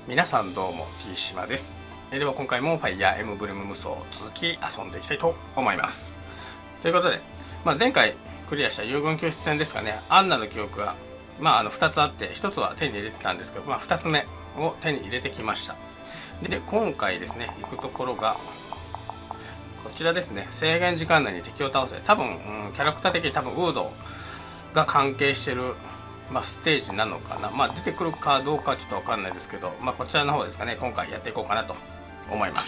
皆さんどうも T 島です。では今回もファイヤーエムブレム無双続き遊んでいきたいと思います。ということで、前回クリアした遊軍救出戦ですかね、アンナの記憶が2つあって、1つは手に入れてたんですけど、2つ目を手に入れてきました。で今回ですね、行くところがこちらですね。制限時間内に敵を倒せ。多分、キャラクター的にウードが関係してるステージなのかな。出てくるかどうかはちょっと分かんないですけど、こちらの方ですかね、今回やっていこうかなと思います。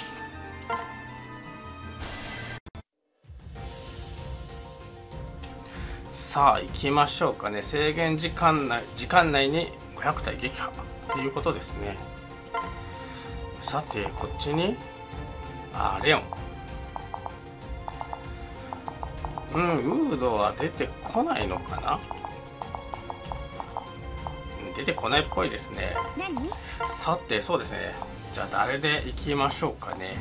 さあ行きましょうかね。制限時間内に500体撃破ということですね。さてこっちにレオン、ウードは出てこないのかな。出てこないっぽいですね。さてそうですね、じゃあ誰でいきましょうかね。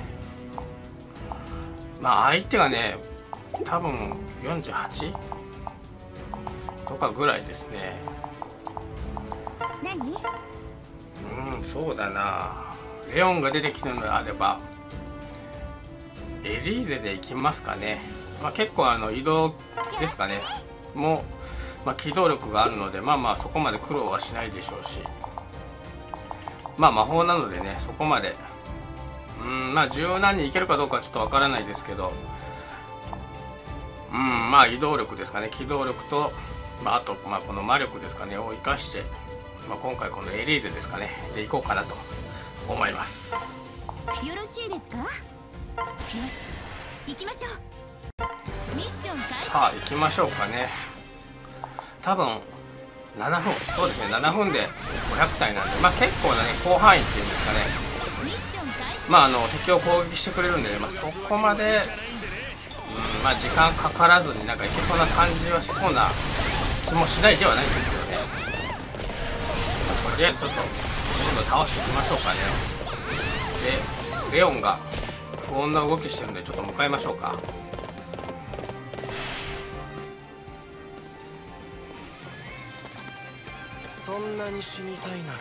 相手がね多分48とかぐらいですね。そうだな。レオンが出てきてるのであればエリーゼでいきますかね。結構移動ですかねもう、機動力があるのでそこまで苦労はしないでしょうし、魔法なのでね、そこまで柔軟にいけるかどうかはちょっとわからないですけど、移動力ですかね、機動力と、あとこの魔力ですかねを生かして、今回このエリーゼですかねでいこうかなと思います。 よろしいですか。よし行きましょう。ミッション開始。 さあ行きましょうかね。多分7分、そうですね、7分で500体なんで、結構なね広範囲っていうんですかね。 ミッション開始。 敵を攻撃してくれるんで、そこまで時間かからずにいけそうな感じはしそうな気もしないではないんですけどね。とりあえずちょっとどんどん倒していきましょうかね。でレオンが不穏な動きしてるんでちょっと向かいましょうか。 そんなに死にたいなら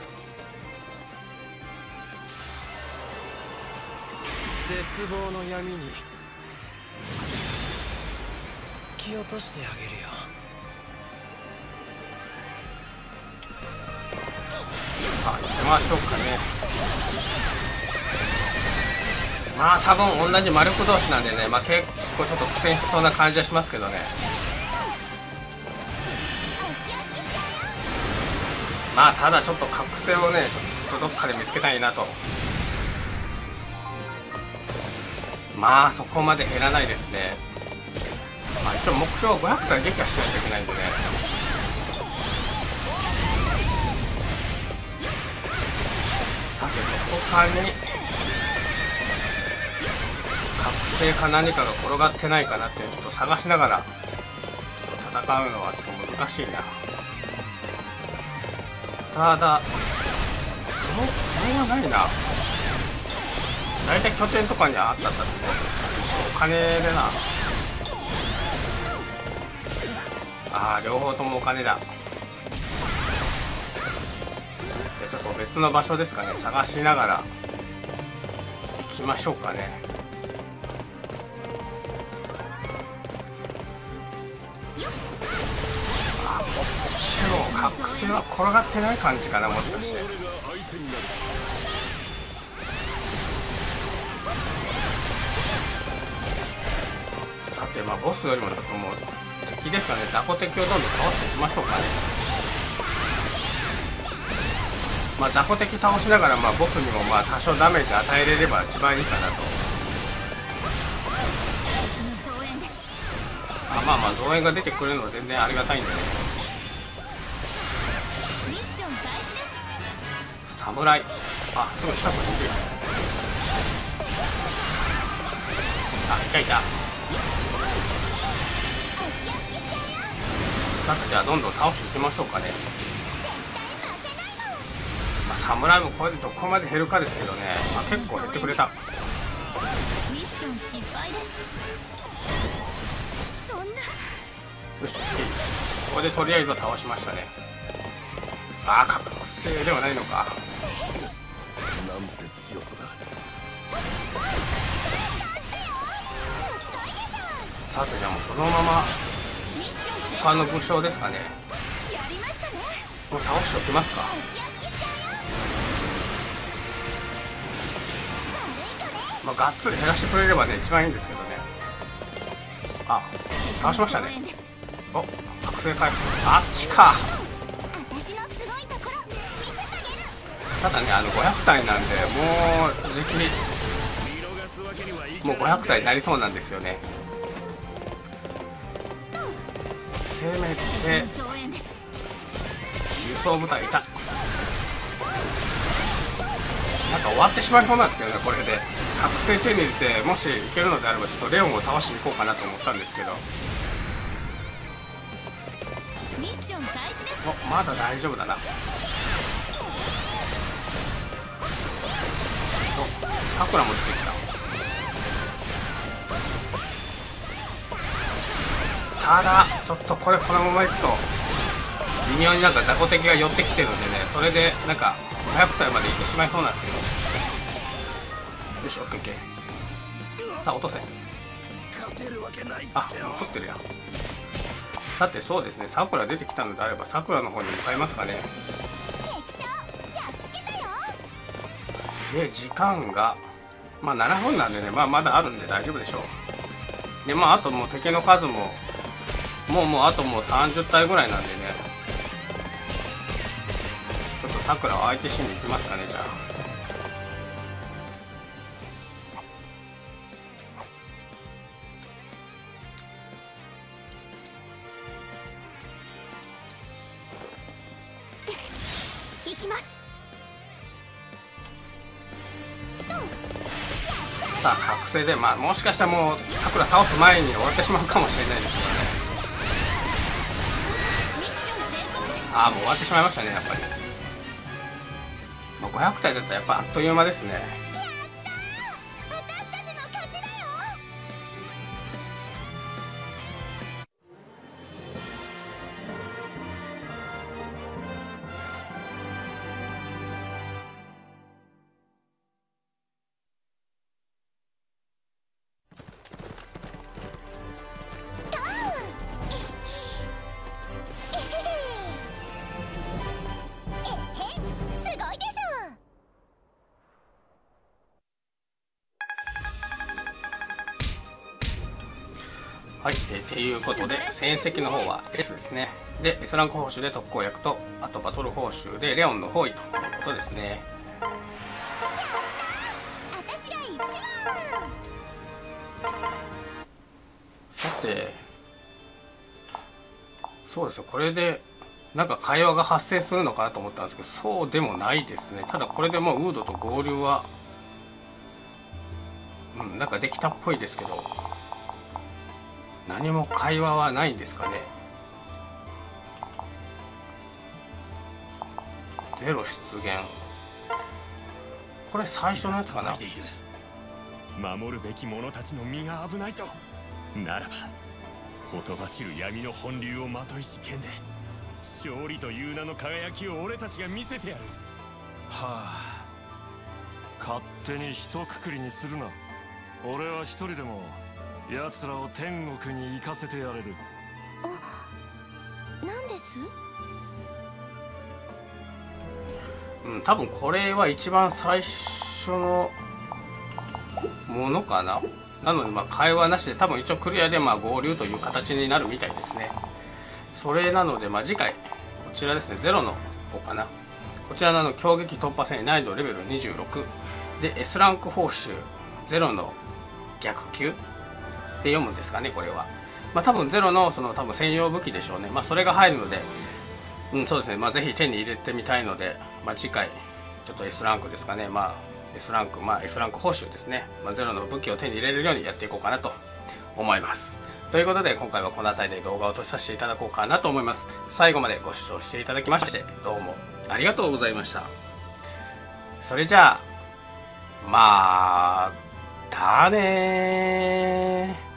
絶望の闇に突き落としてあげるよ。 さあ行きましょうかね。多分同じ魔力同士なんでね、結構ちょっと苦戦しそうな感じはしますけどね。ただちょっと覚醒をねちょっとどっかで見つけたいなと。そこまで減らないですね。一応目標500体撃破しないといけないんでね。さてどこかに覚醒か何かが転がってないかなっていうのをちょっと探しながら戦うのはちょっと難しいな。ただそれはないな。大体拠点とかにはあったんですね。お金でな。両方ともお金だ。じゃあちょっと別の場所ですかね、探しながら行きましょうかね。こっちの覚醒は転がってない感じかな、もしかして。さてボスよりもちょっともう敵ですかね、雑魚敵をどんどん倒していきましょうかね。雑魚敵倒しながらボスにも多少ダメージ与えれれば一番いいかなと。増援が出てくるのは全然ありがたいんでね。侍、すぐ近くにいる。いたいた。さてじゃあどんどん倒していきましょうかね。侍もこれでどこまで減るかですけどね、結構減ってくれた。 ミッション失敗です。そんな。 よし、これでとりあえずは倒しましたね。覚醒ではないのか。 なんて強さだ。 さてじゃあもうそのまま他の武将ですかね、もう倒しておきますか。まあがっつり減らしてくれればね一番いいんですけどね。あ、倒しましたね。お、覚醒回復、あっちか。ただね500体なんでもうじきもう500体になりそうなんですよね。せめて輸送部隊いた。なんか終わってしまいそうなんですけどね、これで覚醒手に入れて、もしいけるのであればちょっとレオンを倒しに行こうかなと思ったんですけど、お、まだ大丈夫だな。お、さくらも出てきた。ただちょっとこれこのままいくと微妙になんか雑魚敵が寄ってきてるんでね、それでなんか500体までいってしまいそうなんですけど、よし、オッケーオッケー。さあ落とせ。あ、残ってるやん。さてそうですね、さくら出てきたのであればさくらの方に向かいますかね。で時間がまあ7分なんでね、まあまだあるんで大丈夫でしょう。でまああともう敵の数ももうあともう30体ぐらいなんでね、ちょっとさくらを相手しに行きますかね。じゃあ行きます。 さあ覚醒でまあもしかしたらもうさくら倒す前に終わってしまうかもしれないですけどね。ああもう終わってしまいましたね。やっぱりもう500体だったらやっぱあっという間ですね。はい、っていうことで戦績の方は S ですね。で S ランク報酬で特攻役と、あとバトル報酬でレオンの方位ということですね。さてそうですよ、これでなんか会話が発生するのかなと思ったんですけど、そうでもないですね。ただこれでもうウードと合流はなんかできたっぽいですけど、何も会話はないんですかね。ゼロ出現、これ最初のやつかな。 守るべき者たちの身が危ないとならば、ほとばしる闇の本流をまといし剣で勝利という名の輝きを俺たちが見せてやる。 はあ、勝手に一括りにするな。俺は一人でも奴らを天国に行かせてやれる。 なんです？ 多分これは一番最初のものかな。なのでまあ会話なしで多分一応クリアでまあ合流という形になるみたいですね。それなのでまあ次回こちらですね、ゼロの方かな。こちらの強撃突破戦難易度レベル26で S ランク報酬ゼロの逆級で読むんですかね、これは。まあ多分ゼロのその多分専用武器でしょうね。まあそれが入るので、そうですね、まあぜひ手に入れてみたいので、まあ次回ちょっと S ランクですかね、まあ S ランク、S ランク報酬ですね、ゼロの武器を手に入れるようにやっていこうかなと思います。ということで今回はこの辺りで動画を閉じさせていただこうかなと思います。最後までご視聴していただきましてどうもありがとうございました。それじゃあまたねー。